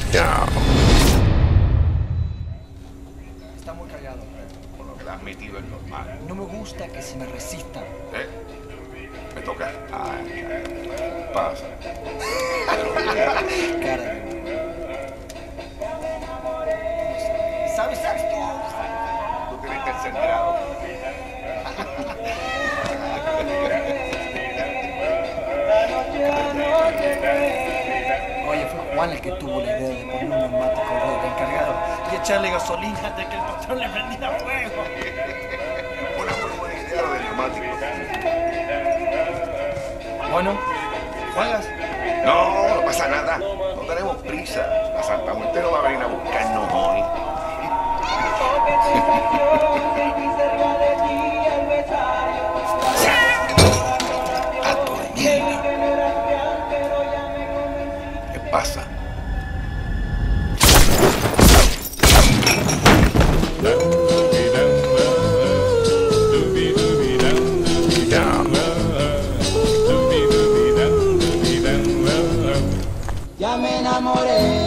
Ya. Está muy cargado, Por lo que le has metido es normal. no me gusta que se me resistan. ¿Eh? Me toca. Pasa. Cara de... ¿Sabes tú? Tú tienes que ser centrado. Oye, fue Juan el que tuvo la idea de poner un neumático del encargado y echarle gasolina antes que el patrón le prendiera fuego. Una muy buena idea lo del neumático. Bueno, ¿juegas? No, no pasa nada. No tenemos prisa. La Santa Muerte no va a venir a buscarnos hoy. Gato de mierda. ¿Qué pasa? Ya me enamoré.